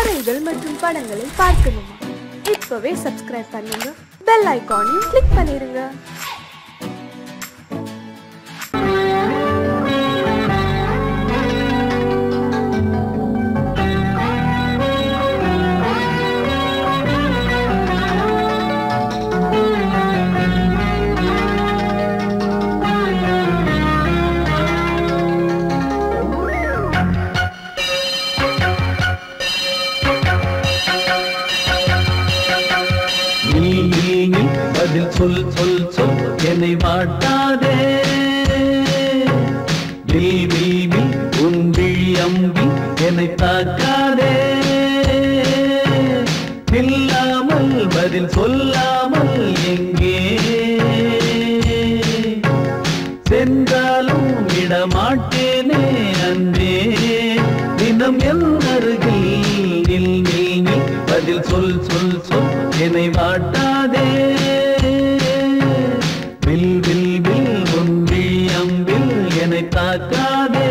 கதைகள் மற்றும் படங்களை பார்க்கணுமா? இப்பவே சப்ஸ்கிரைப் பண்ணுங்க, பெல் ஐகானையும் கிளிக் பண்ணிருங்க. சொல் சொல் சொல் என்னை வாட்டாதே, உன் விழி அம்பி என்னை தாக்காதே, இல்லாமல் பதில் சொல்லாமல் எங்கே சென்றாலும் விடமாட்டேனே அன்பே, தினம் என் அருகில் நில் நில் நில், பதில் சொல் சொல் சொல் என்னை வாட்டாதே, வில் வில் வில் உன் விழி அம்பில் என்னை தாக்காதே.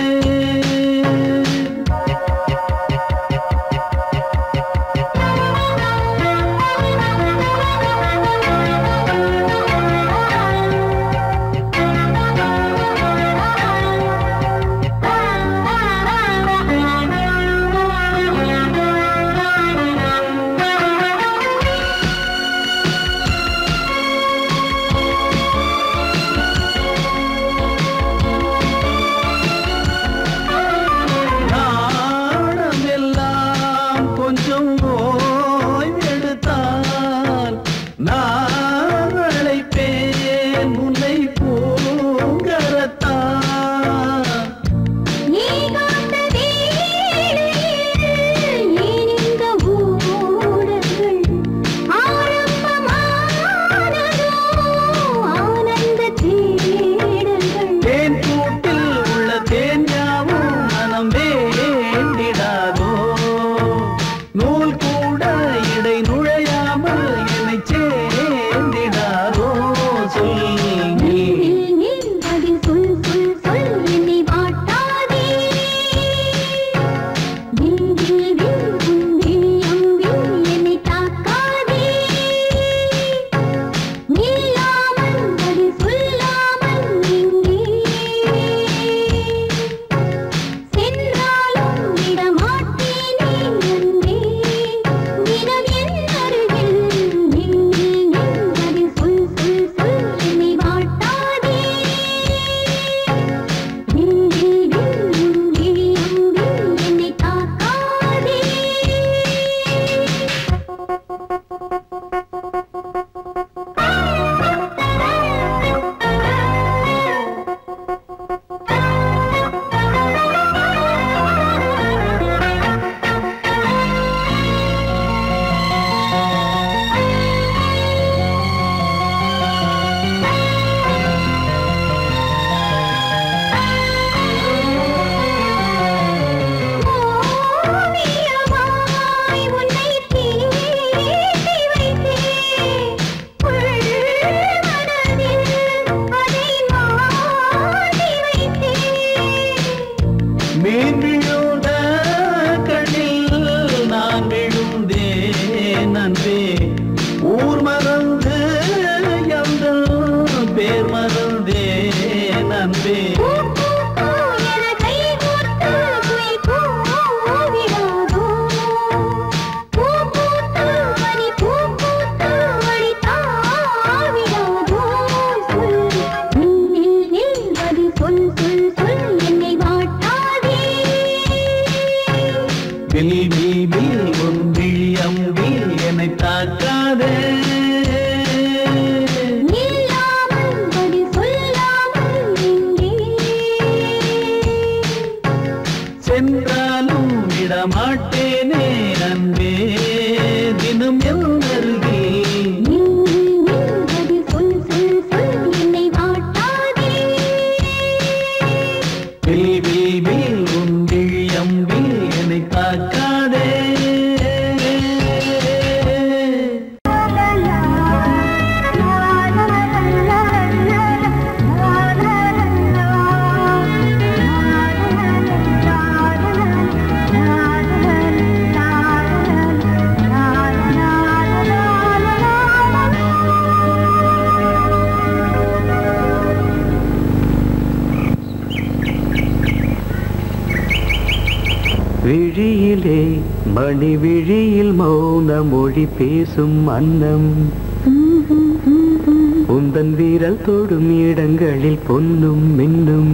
சென்றாலும் விடமாட்டேனே அன்பே, தினம் என் அருகில் சொல் சொல் சொல் என்னை வாட்டாதே, வில் வில் வில் உன் விழி அம்பில் என்னை தாக்காதே. la விழியிலே மணி விழியில் மௌன மொழி பேசும் அன்னம் உந்தன் வீரல் தொடும் இடங்களில் பொன்னும் மின்னும்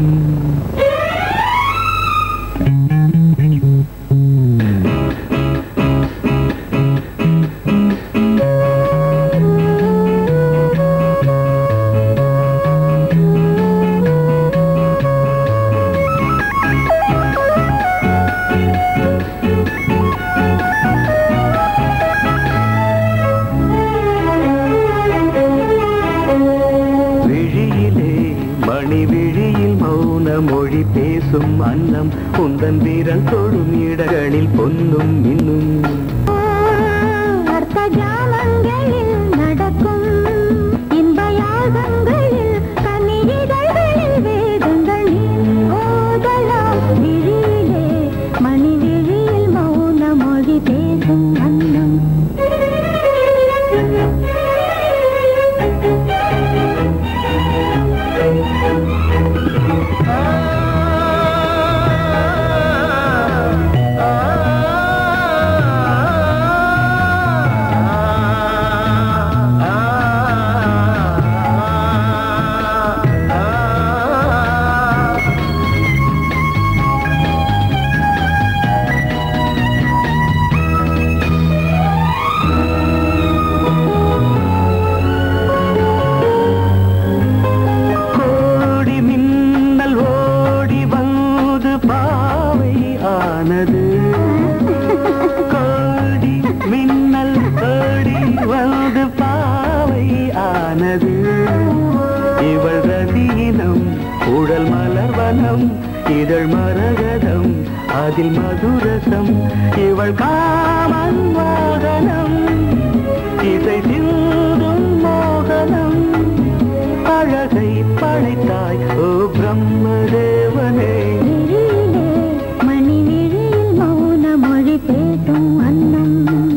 மொழி பேசும் அன்னம் உந்தன் வீரல் தொடும் இடங்களில் பொன்னும் இன்னும் அர்த்த ஜாமங்களில் நடக்கும் இன்ப யாகங்களில் கனிதழ்களில் வேதங்களில் ஓதலாம் விழியிலே மணி விழியில் மௌன மொழி பேசும் அன்னம் இவள் ரதியினம் உடல் மலர்வனம் இதழ் மரகதம் அதில் மதுரசம் இவள் காமன் வாகனம் இசை சிந்தும் மோகனம் அழகை படைத்தாய் ஓ பிரம்மதேவனே மணி விழியில் மௌன மொழி பேசும் அன்னம்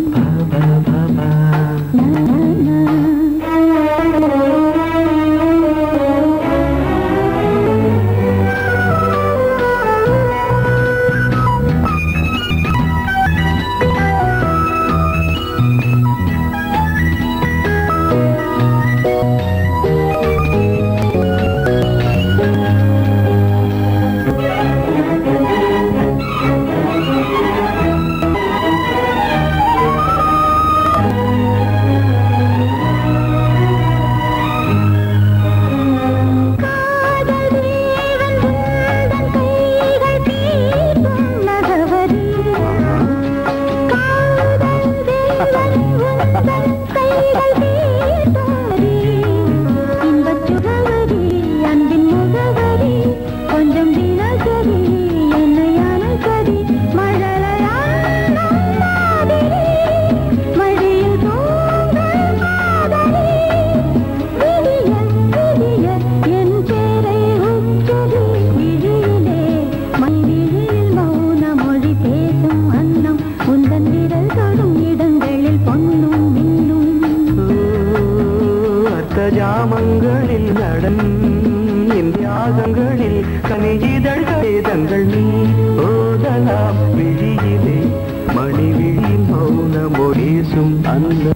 ஜாமங்களில் நடன் இந்தியாகங்களில் கனிஜிதழ் வேதங்கள் நீ ஓதலாம் விழியிலே மணி விழி மௌன மொழிசும் அந்த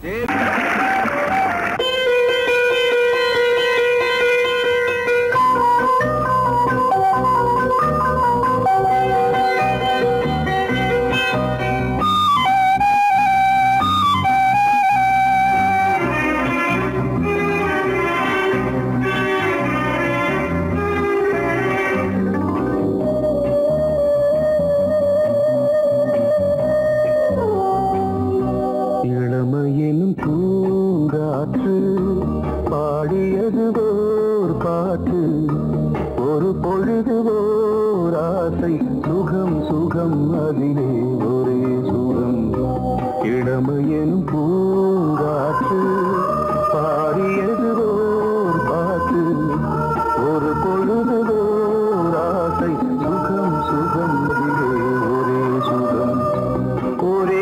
இளமையெனும் பூங்காற்று பாடியது ஓர் பாட்டு ஒரு பொழுது ஓர் ஆசை சுகம் சுகம் அதிலே ஒரே சுகம் இளமையெனும் பூங்காற்று பாடியது ஓர் பாட்டு ஒரு பொழுது ஓர் ஆசை சுகம் சுகம் அதிலே ஒரே சுகம் ஒரே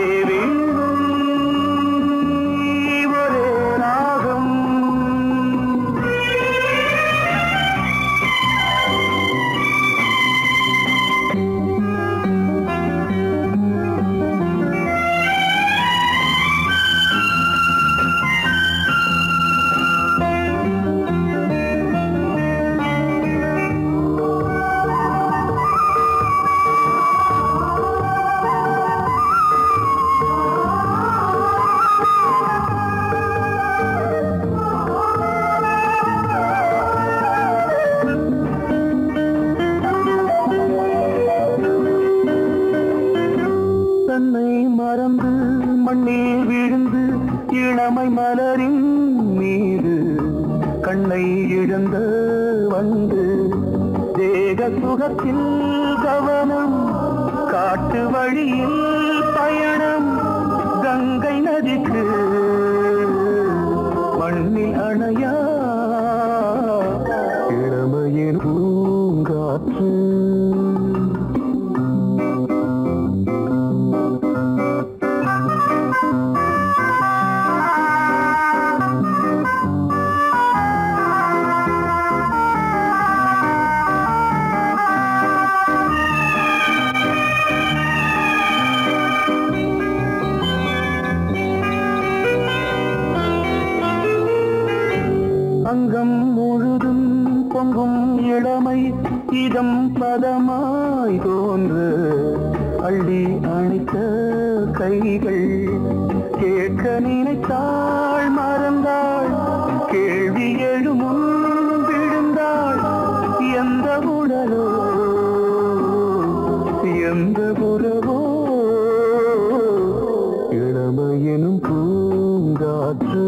மறந்து மண்ணில் விழுந்து இளமை மலரின் மீது கண்ணை இழந்த வந்து தேக சுகத்தில் கவனம் காட்டு வழியில் பயணம் கங்கை நதிக்கு மண்ணில் அணையா இளமையின் பூங்காற்று அங்கம் முழுதும் பொங்கும் இளமை இதம் பதமாய் தோன்று அள்ளி அணைத்த கைகள் கேட்க நினைத்தாள் மறந்தாள் கேள்வி எழுமுன் விழுந்தாள் எந்த உடலோ எந்த புறவோ இளமையெனும் பூங்காற்று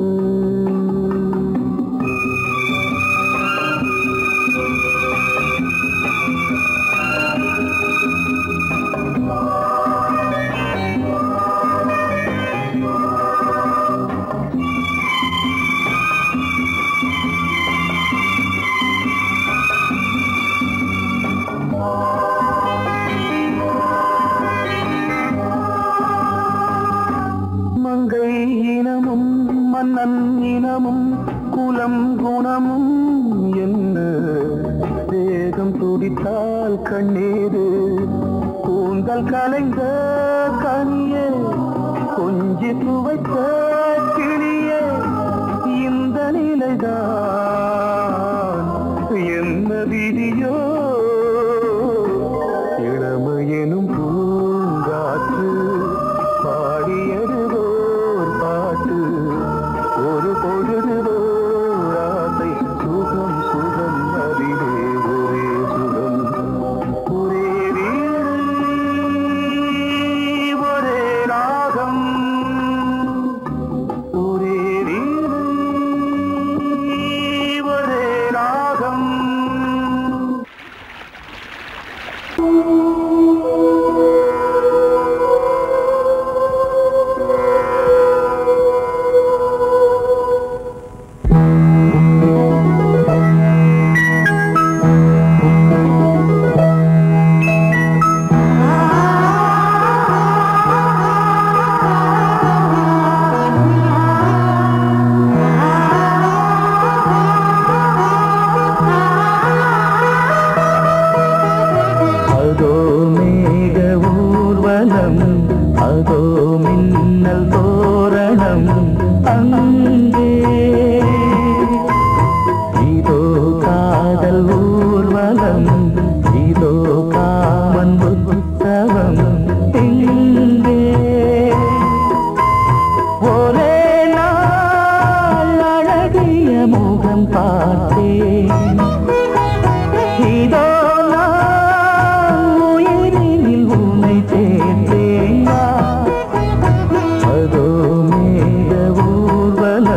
மங்கை இனமும் மன்னன் இனமும் குலம் குணமும் என்ன தேகம் துடித்தால் கண்ணீரு கூந்தல் கலைந்த கனியே கொஞ்சி துவைத்த கிளியே இந்த நிலைதான் என்ன விதியோ இளமையெனும் பூங்காற்று பாடியதுவோர் பாட்டு ஒரு பொழுதுவோர் ஆசை சுகம் சுகம் அதிலே ஒரே சுகம் ஒரே வீடு ஒரே ராகம் ஒரே வீடு ஒரே ராகம் அதோ மேக ஊர்வலம் அதோ மின்னல் தோரணம் அங்கே இதோ காதல் ஊர்வலம் இதோ காமன் உற்சவம் இங்கே ஒரே நாள் அழகிய முகம் பார்த்தேன் இதோ அதோ மேக ஊர்வலம்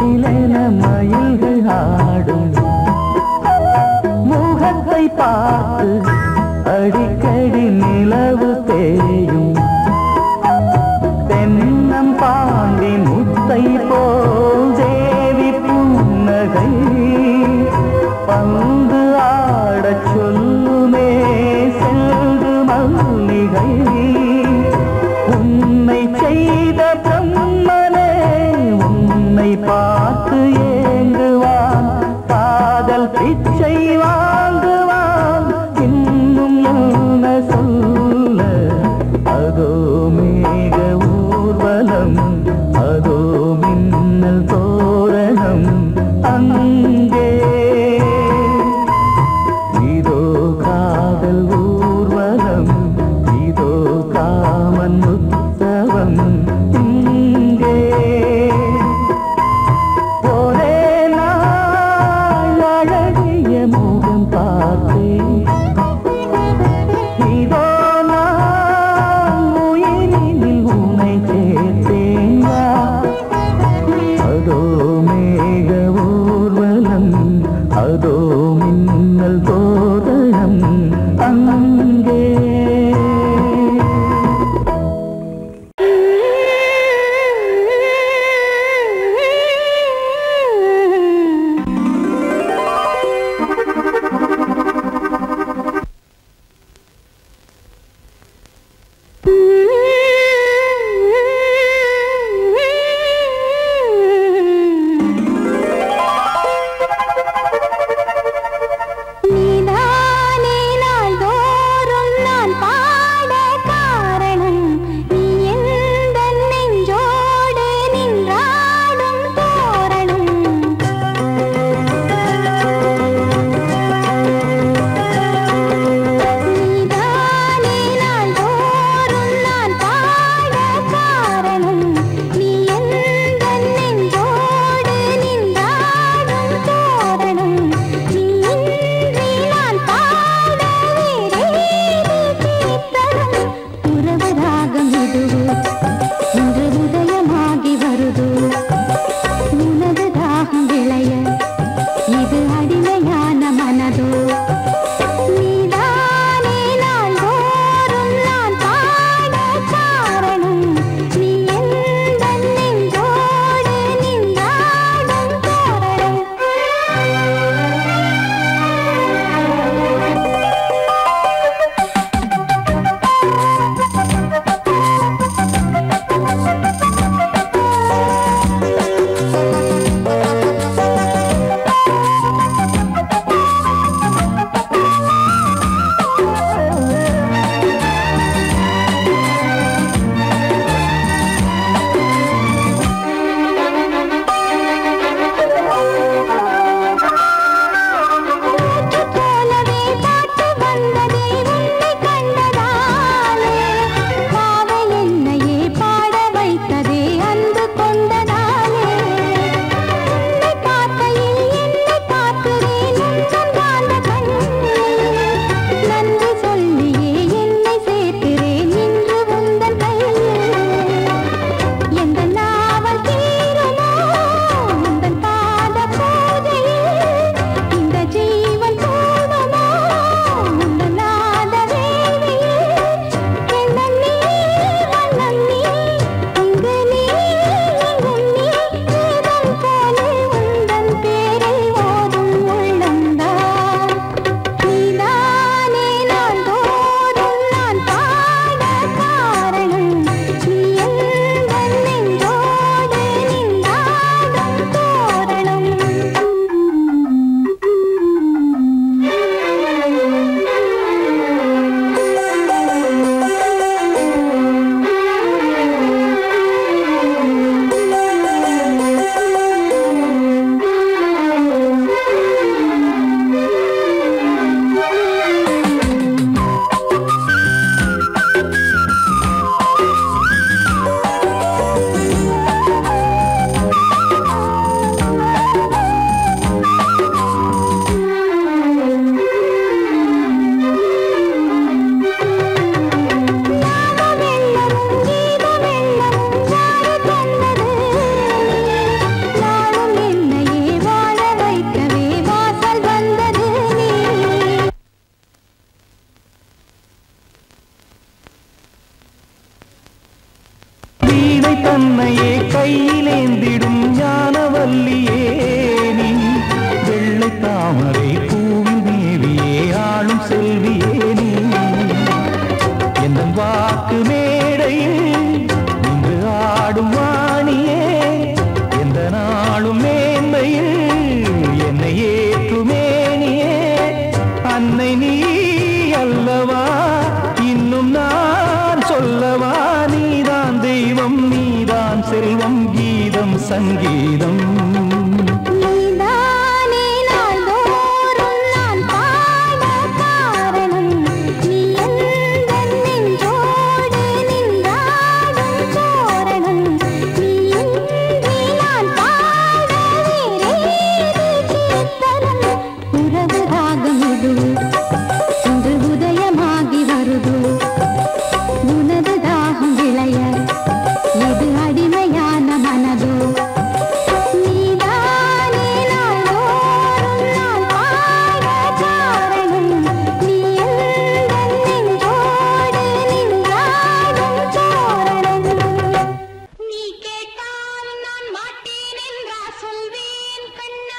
சிலென மயில்கள் ஆடும் முகத்தை பார்த்து அடிக்கடி நிலவு தேயும் தென்னம் பாண்டி முத்தை போல் தேவி புன்னகை பந்து ஆடச் சொல்லுமே செல்து மல்லிகை உன்னை செய்த பிரம்மனே உன்னை பார்த்து ஏங்குவான் காதல் பிச்சை வாங்குவான் இன்னும் என்ன சொல்ல அதோ மேக ஊர்வலம் அதோ மின்னல் தோரணம் அங்கே இதோ காதல் ஊர்வலம் இதோ காமன் உற்சவம் இங்கே ஒரே நாள் அழகிய முகம் பார்த்தேன் இதோ நான் உயிரினில் உன்னை சேர்த்தேன் அதோ மேக ஊர்வலம் அதோ மின்னல் தோரணம் அங்கே சொல்வேன் கண்ணா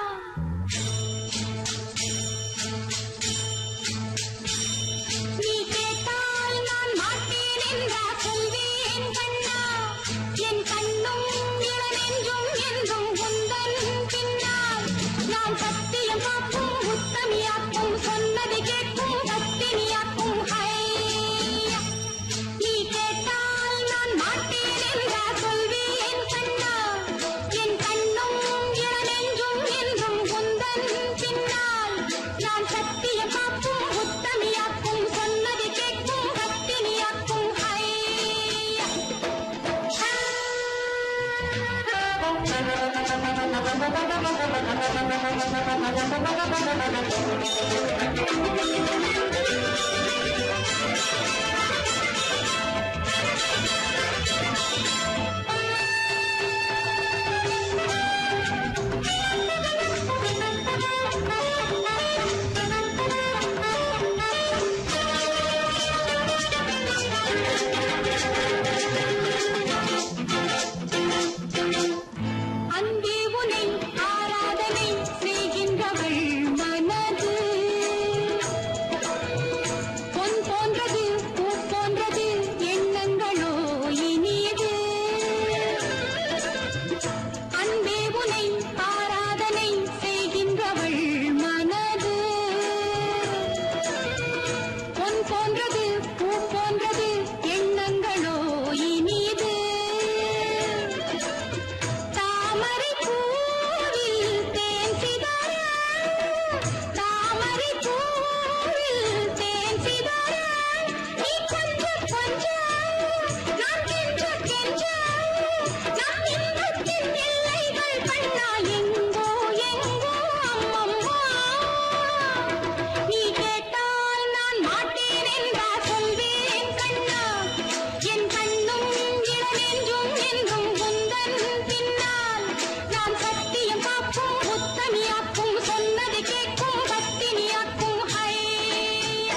நீ கேட்டால் நான் மாட்டேன் என்றா சொல்வேன் கண்ணா என் கண்ணும் இளநெஞ்சும் என்றும் உந்தன் பின்னால் நான் சத்தியம் காக்கும் உத்தமியாக்கும் சொன்னது கேட்கும் பத்தினியாக்கும் ஹையா நீ கேட்டால் நான் மாட்டேன் என்றா சொல்வேன் கண்ணா என் கண்ணும் இளநெஞ்சும் என்றும் உந்தன் பின்னால் நான் சத்தியம் காக்கும் உத்தமியாக்கும் சொன்னது கேட்கும் பத்தினியாக்கும் ஹையா அன்பே உனை ஆராதனை செய்கின்றவள் மனது பொன் போன்றது பூ போன்றது எண்ணங்களோ இனியது அன்பே உனை ஆராதனை செய்கின்றவள் மனது பொன் போன்றது பூ போன்றது எண்ணங்களோ இனியது தாமரை பூவில் தேன் சிதற தாமரை பூவில் தேன் சிதற நீ கொஞ்சம் கொஞ்சம் நான் கெஞ்ச கெஞ்ச நான் இன்பத்தின் எல்லைகள் கண்ணா எங்கோ எங்கோ அம்மம்மா நீ கேட்டால் நான் மாட்டேன் என்றா சொல்வேன் கண்ணா என் கண்ணும் இளநெஞ்சும் என்றும் உந்தன் பின்னால் நான் சத்தியம் காக்கும் உத்தமியாக்கும் சொன்னது கேட்கும் பத்தினியாக்கும் ஹையா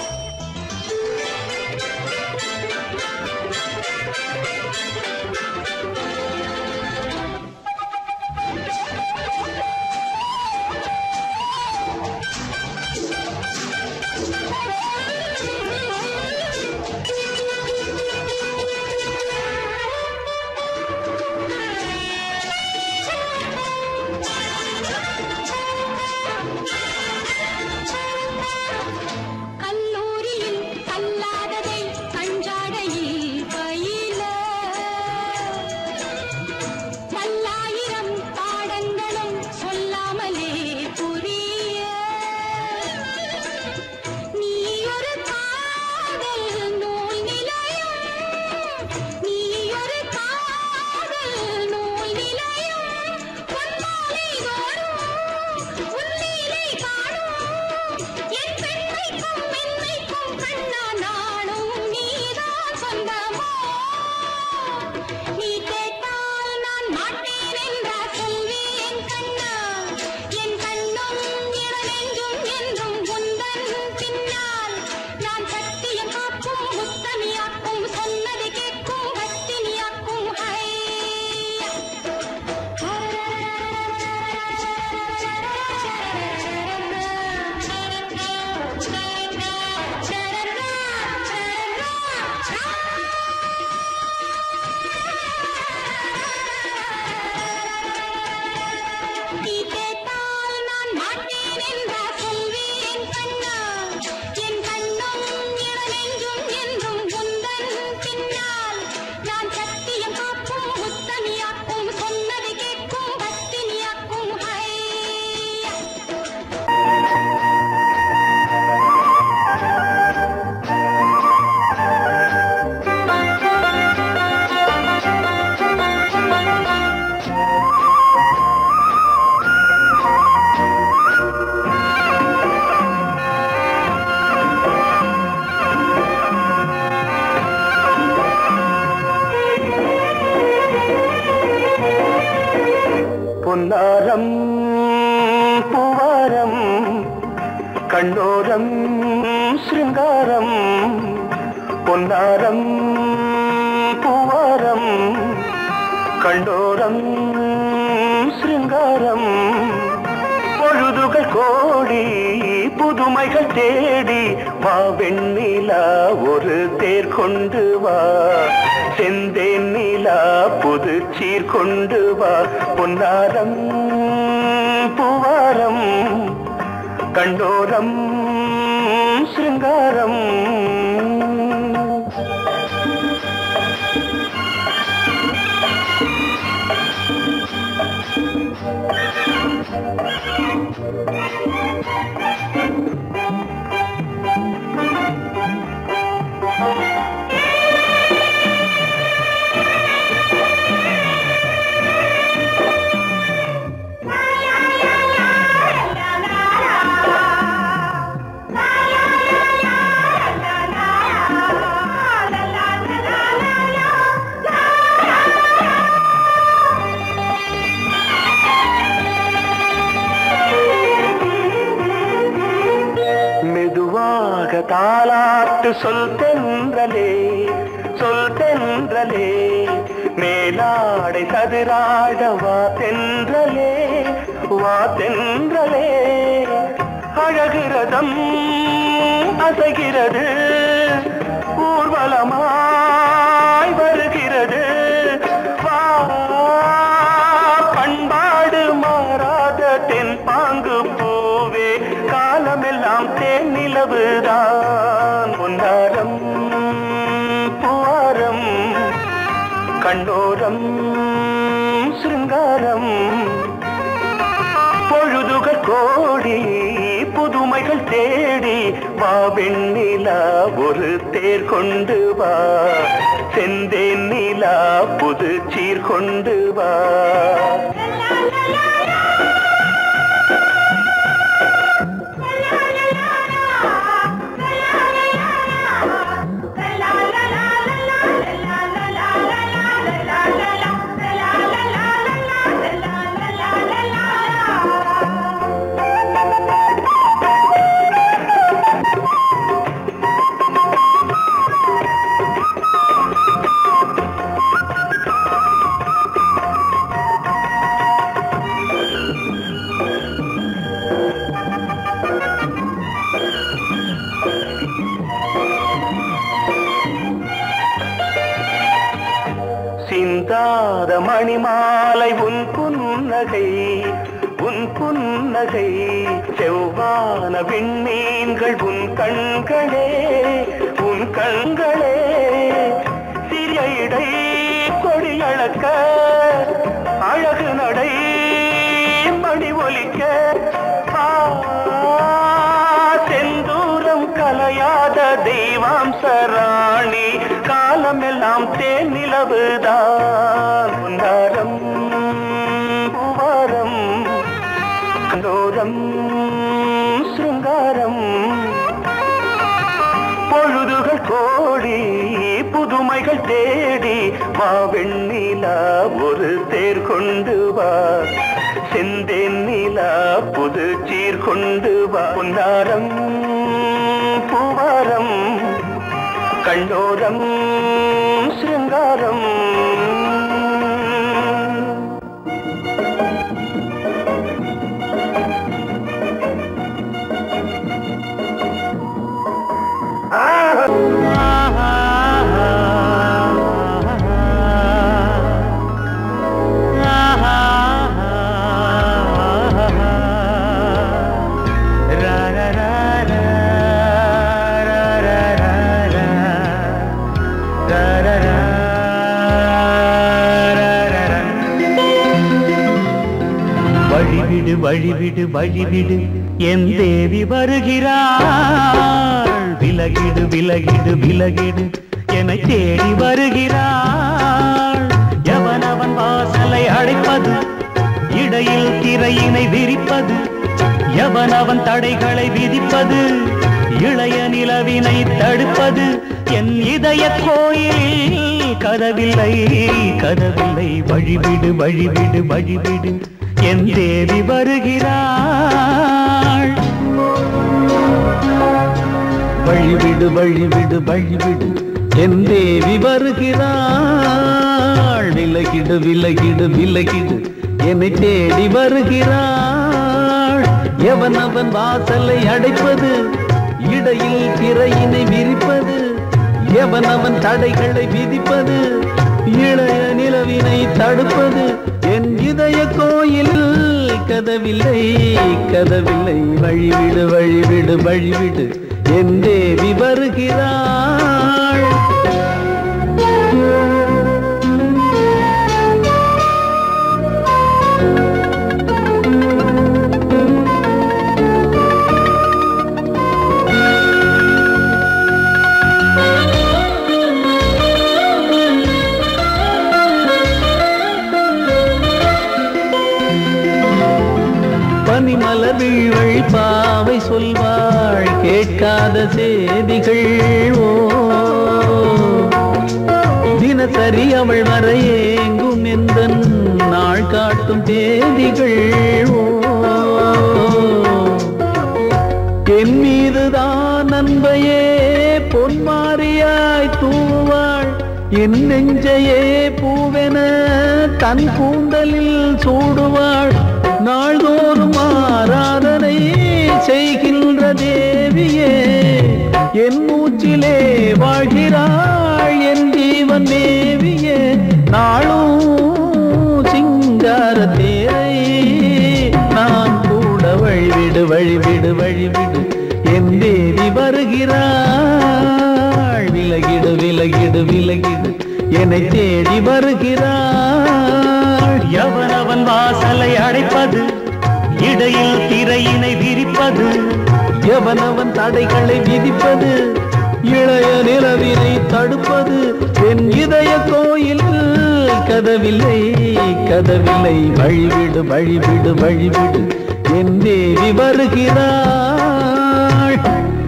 கல்லூரியில் கல்லாததை கஞ்சாடையில் பயில பல்லாயிரம் பாடங்களும் சொல்லாமலே புரிய நீ ஒரு காதல் நூல் நிலையம் நீ ஒரு காதல் நூல் நிலையம் பொன்மாலை தோறும் உன்னிலை காணும் என் பெண்மைக்கும் மென்மைக்கும் கண்ணா நாளும் நீதான் சொந்தமோ நீ கேட்டால் நான் மாட்டேன் என்றா சொல்வேன் கண்ணா என் கண்ணும் இளநெஞ்சும் என்றும் உந்தன் பின்னால் நான் சத்தியம் காக்கும் உத்தமியாக்கும் சொன்னது கேட்கும் பத்தினியாக்கும் ஹையா நீ கேட்டால் நான் மாட்டேன் என்றா சொல்வேன் கண்ணா என் கண்ணும் இளநெஞ்சும் என்றும் உந்தன் பின்னால் நான் சத்தியம் காக்கும் உத்தமியாக்கும் சொன்னது கேட்கும் பத்தினியாக்கும் ஹையா பொன்னாரம் பூவாரம் கண்ணோரம் சிருங்காரம் பொன்னாரம் பூவாரம் கண்டோரம் சிருங்காரம் பூவாரம் பொழுதுகள் கோடி புதுமைகள் தேடி வா வெண்ணிலா ஒரு தேர் கொண்டு வா செந்தேன் நிலா புது சீர் கொண்டு வா பொன்னாரம் பூவாரம் கண்டோரம் சிருங்காரம் தாலாட்டு சொல் தென்றலே மேலாடை சதுராட வா தென்றலே அழகிறதம் அசைகிறது ஊர்வலமாய் வருகிறது வா பண்பாடு மாறாத தென் பாங்கு பூவே காலமெல்லாம் தேன் நிலவுதான் பொன்னாரம் பூவாரம் கண்டோரம் சிருங்காரம் பொழுதுகள் கோடி புதுமைகள் தேடி வா வெண்ணிலா ஒரு தேர் கொண்டு வா செந்தேன் நிலா புது சீர் கொண்டு வா சிந்தாத மணிமாலை உன் புன்னகை செவ்வான விண்மீன்கள் உன் கண்களே சிறிய இடை கொடியளக்க அழகு நடை மணி ஒலிக்க செந்தூரம் கலையாத தெய்வாம்சராணி காலமெல்லாம் தேன் நிலவுதான் பொன்னாரம் பூவாரம் கண்டோரம் சிருங்காரம் பொழுதுகள் கோடி புதுமைகள் தேடி வா வெண்ணிலா ஒரு தேர் கொண்டு வா செந்தேன் நிலா புது சீர் கொண்டு வா பொன்னாரம் பூவாரம் கண்டோரம் சிருங்காரம் வழிவிடு என் தேவி வருகிறாள் விலகிடு என்னை தேடி வருகிறாள் எவனவன் வாசலை அடைப்பது இடையில் திரையினை விரிப்பது எவனவன் தடைகளை விதிப்பது இளைய நிலவினை தடுப்பது என் இதய கோயில் கதவில்லை வழிவிடு என் தேவி வருகிறாள் வழிவிடு என் தேவி வருகிறாள் விலகிடு என்னை தேடி வருகிறாள். எவன் அவன் வாசலை அடைப்பது, இடையில் திரையினை விரிப்பது, எவன் அவன் தடைகளை விதிப்பது, இளைய நிலவினை தடுப்பது. என் இதய கோயில் கதவில்லை கதவில்லை, வழிவிடு வழிவிடு வழிவிடு, என் தேவி வருகிறாள். பனிமலர் வீழ்வழி பாவை சொல்வாள் கேட்காத செய்திகள். ஓ தினசரி அவள் வர ஏங்கும் எந்த நாள் காட்டும் தேதிகள். ஓ என் மீதுதான் அன்பையே பொன்மாரியாய் தூவாள். என் நெஞ்சையே பூவென தன் கூந்தலில் சூடுவாள். நாள்தோறும் ஆராதனை செய்கின்ற தேவியே, என் மூச்சிலே வாழ்கிறாள் என் ஜீவன் தேவியே. நாளும் சிங்கார தேரை நான் கூட வழிவிடு வழிவிடு வழிவிடு, என் தேவி வருகிறாள். விலகிடு விலகிடு விலகிடு, என்னை தேடி வருகிறாள். எவனவன் வாசலை அடைப்பது, இடையில் திரையினை விரிப்பது, எவனவன் தடைகளை விதிப்பது, இளைய நிலவினை தடுப்பது. என் இதய கோயில் கதவில்லை கதவில்லை, வழிவிடு வழிவிடு வழிவிடு, என் தேவி வருகிறாள்.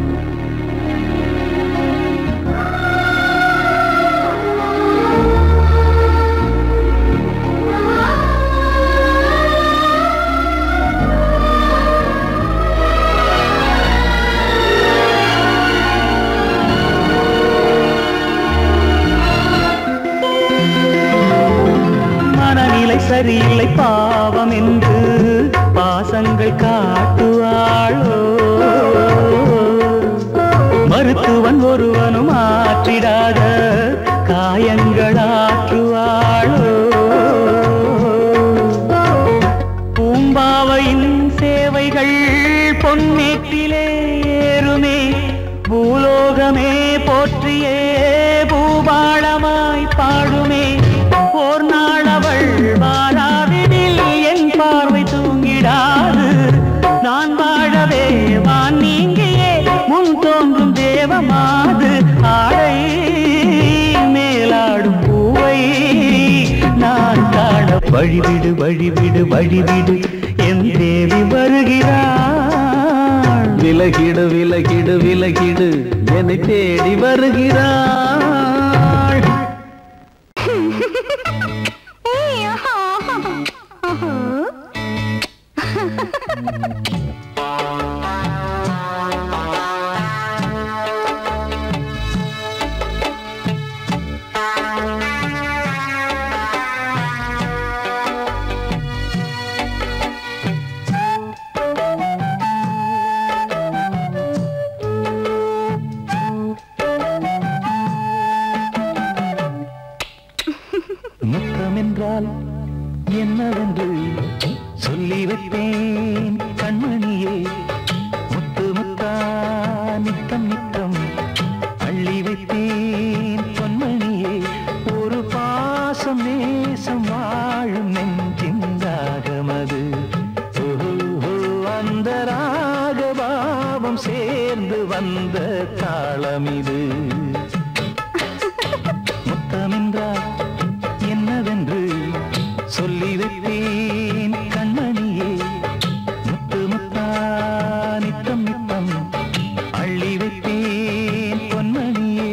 சரியில்லை பாவம் என்று பாசங்கள் காட்டுவாளோ. மருத்துவன் ஒருவனும் ஆற்றிடாத காயங்கள் ஆற்றுவாளோ. பூம்பாவையின் சேவைகள் பொன்னேட்டிலே ஏறுமே, பூலோகமே போற்றியே பூபாளமாய் பாடுமே. ஓர் நாள் அவள் வாராவிடில் என் பார்வை தூங்கிடாது. நான் வாழவே வான் நீங்கியே முன் தோன்றும் தேவமாது. ஆடை மேலாடும் பூவை நான் காண வழிவிடு வழிவிடு வழிவிடு, என் தேவி வருகிறாள். விலகிடு விலகிடு விலகிடு, என்னை தேடி வருகிறாள். முத்தமென்றால் என்னவென்று சொல்லி வைப்பேன் கண்மணியே. முத்து முத்தா நித்தம் நித்தம் அள்ளி வைப்பேன் பொன்மணியே. ஒரு பாசம் நேசம் வாழும் நெஞ்சின் ராகமது. அந்த ராகபாவம் சேர்ந்து வந்த தாளமிது. முத்தமென்றால் என்னவென்று சொல்லி வைப்பேன் கண்மணியே. முத்து முத்தா நித்தம் நித்தம் அள்ளி வைப்பேன் பொன்மணியே.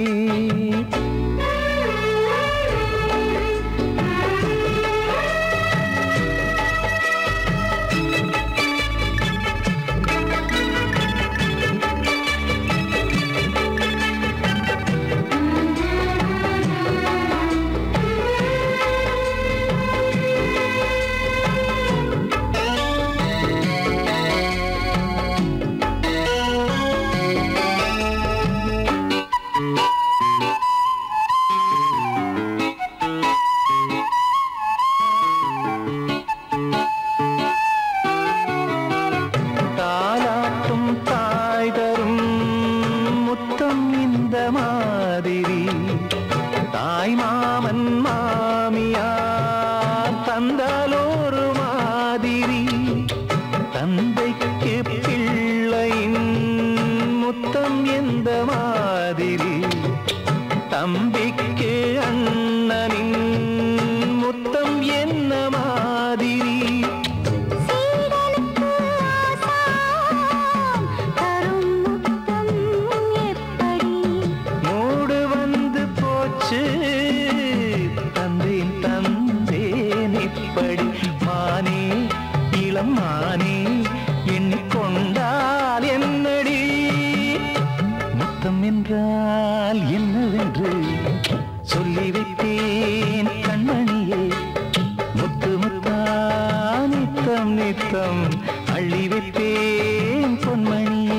மானே எண்ணிக்கொண்டால் என்னடி முத்தம் என்றால் என்னவென்று சொல்லி வைத்தேன் கண்மணியே முத்து முத்தா நித்தம் நித்தம் அள்ளி வைத்தேன் பொன்மணியே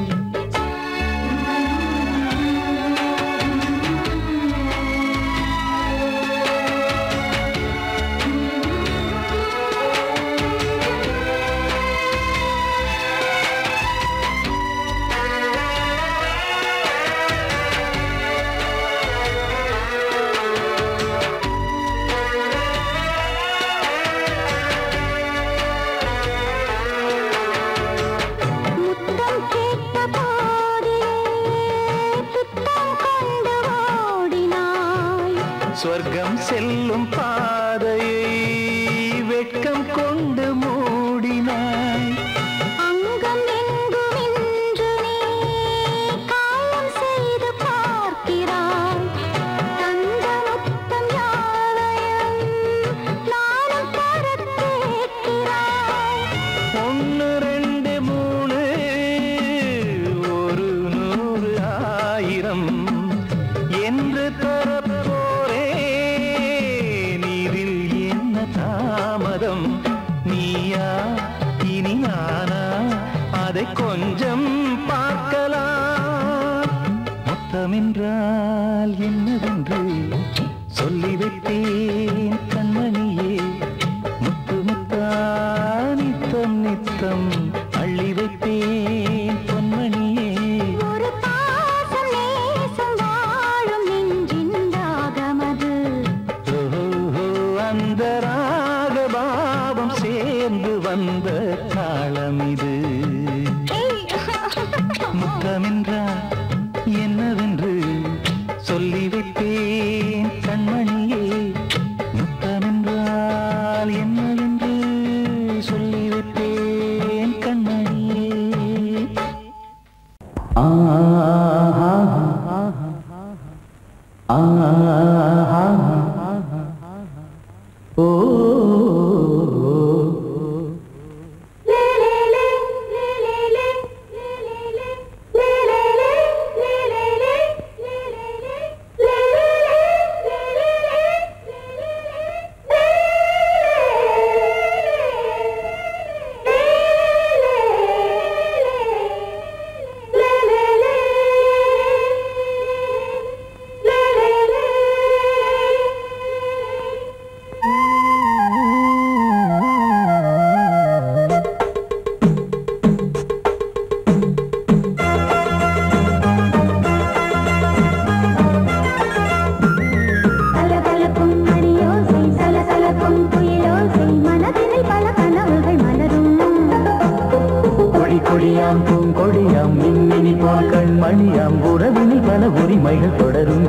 சொர்க்கம் செல்லும் பாதையை வெட்கம் கொண்டு மூடினாய் அங்கம் எங்கும் இன்று நீ காயம் செய்து பார்க்கிறாய் தந்த முத்தம் யாவையும் நானும் தரக் கேட்கிறாய் 1 2 3 ஒரு 100 1000 என்று தாமதம் நீயா இனி நானா அதை கொஞ்சம் பார்க்கலாம் முத்தமென்றால் என்னவென்று சொல்லி வைத்தேன் கண்மணியே முத்து முத்தா நித்தம் நித்தம் அள்ளி வைத்தேன் பொன்மணியே ஒரு பாசம் நேசம் வாழும் நெஞ்சின் ராகமது அந்த ராகபாவம் சேர்ந்து வந்த தாளம் இது முத்தமென்றால் என்னவென்று சொல்லி வைத்தேன் கண்மணியே முத்தமென்றால் என்னவென்று சொல்லி வைத்தேன் கண்மணியே கொடியாம் பூங்கொடியாம் மின்மினி போல் கண்மணியாம் உறவினில் பல உரிமைகள் தொடரும்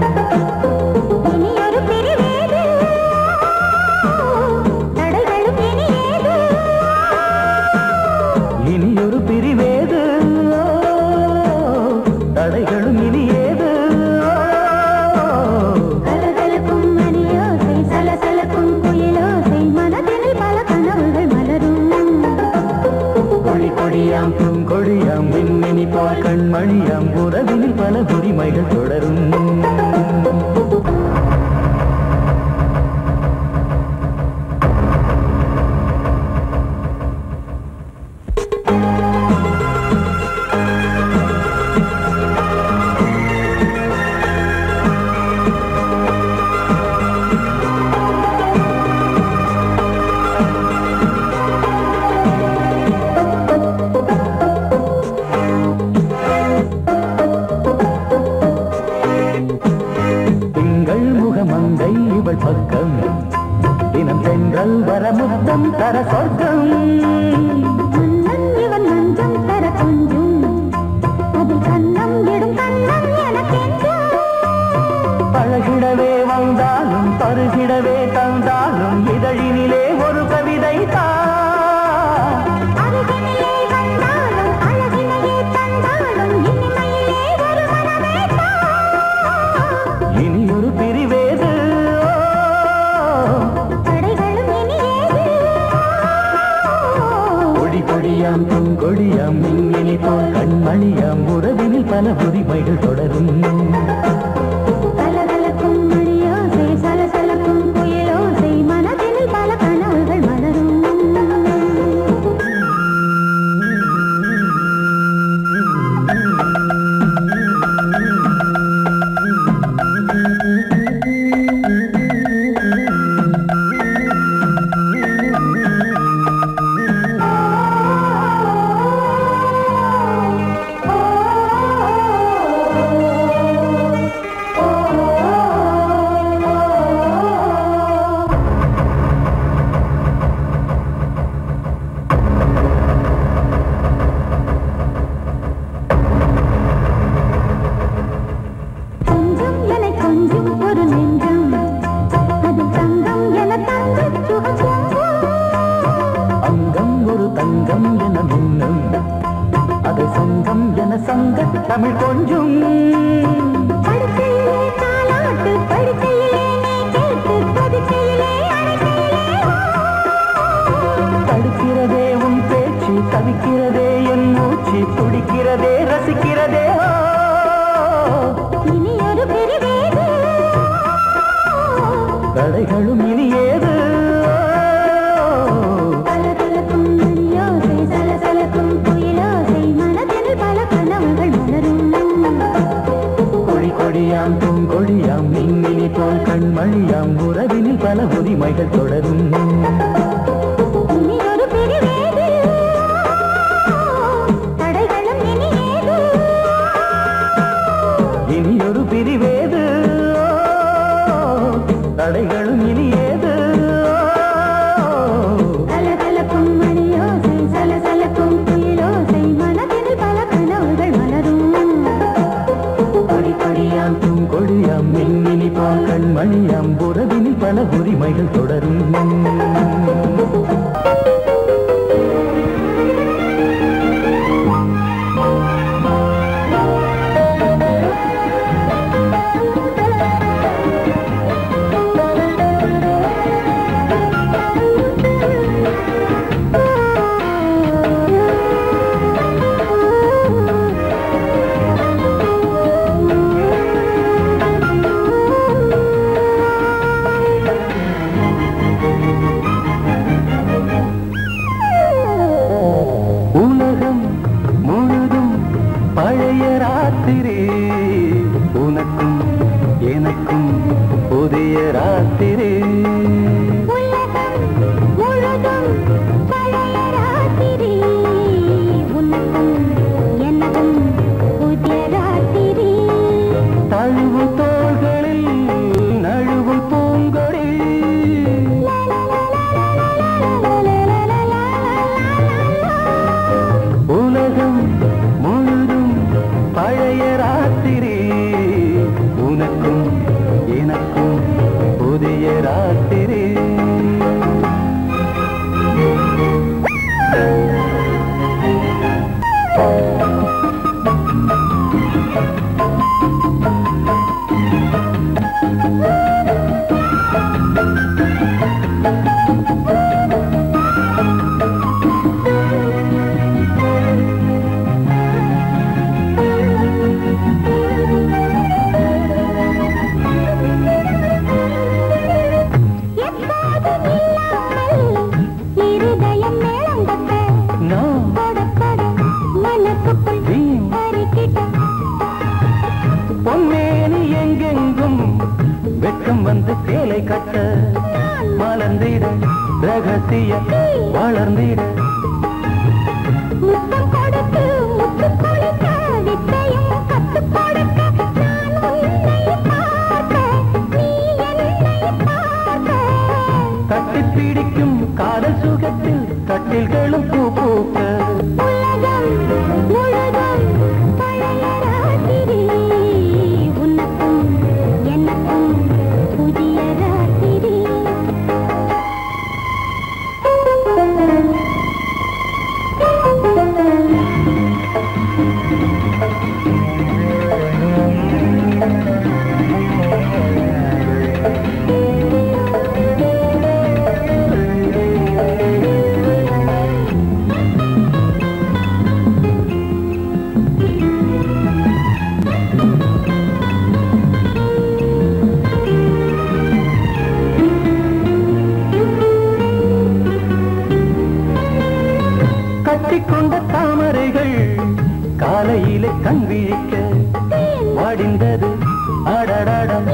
இனியொரு பிரிவேது தடைகளும் இனியேது கொடியாம் பூங்கொடியாம் மின்மினி போல் கண்மணியாம் உறவினில் பல உரிமைகள் தொடரும் கொடியாம் பூங்கொடியாம் மின்மினி போல் கண்மணியாம் உறவினில் பல உரிமைகள் தொடரும் கலகலக்கும் மணியோசை சலசலக்கும் புயலோசை மனதினில் பல கனவுகள் மலரும் தமிழ் கொஞ்சம் படுக்கையிலே தாலாட்டு படுக்கையிலே கேட்டு படுக்கையிலே தடுக்கிறதே உன் பேச்சு தவிக்கிறதே என் மூச்சு துடிக்கிறதே ரசிக்கிறதே இனி ஒரு பிரிவேது தடைகளும் இனி ஏது கலகலக்கும் மணியோசை சலசலக்கும் புயலோசை மனதில் பல கனவுகள் மலரும் கொடி கொடியாம் பூங்கொடியாம் மின்மினி போல் கண்மணியாம் உறவினில் பல உரிமைகள் தொடரும் இனி ஒரு பிரிவேது தடைகளும் இனி ஏது இனி ஒரு பிரிவேது தடைகளும் இனி ஏது கலகலக்கும் மணியோசை சலசலக்கும் புயலோசை மனதில் பல கனவுகள் மலரும் கொடி கொடியாம் பூங்கொடியாம் மின்மினி போல் கண்மணியாம் உறவினில் பல உரிமைகள் தொடரும் உலகம் முழுதும் பழைய ராத்திரி உனக்கும் எனக்கும் புதிய ராத்திரி உலகம் முழுதும் பழைய ராத்திரி உனக்கும் எனக்கும் புதிய ராத்திரி தழுவு தோள்களில் நழுவும் பூங்கொடி உலகம் முழுதும் பழைய ராத்திரி உனக்கும் எனக்கும் புதிய ராத்திரி இருதயம் மேளம் தட்ட நான் படப்பட மனசுக்குள் வீண் அறிக்கிட்ட பொன்மேனி எங்கெங்கும் வெட்கம் வந்து சேலை கட்ட மலர்ந்திட ரகசிய வளர்ந்திட முத்தம் கொடுத்து முத்து கொடுக்க வித்தையும் கத்து கொடுக்க நான் உன்னை பார்க்க நீ என்னை பார்க்க கட்டிப் பிடிக்கும் காதல் சுகத்தில் கட்டில்களும் பூ பூக்க உலகம் முழுதும் பழைய ராத்திரி உனக்கும் எனக்கும் புதிய ராத்திரி கட்டிக்கொண்ட தாமரைகள் காலையிலே கண் விழிக்க வாடிந்தது அடடடம்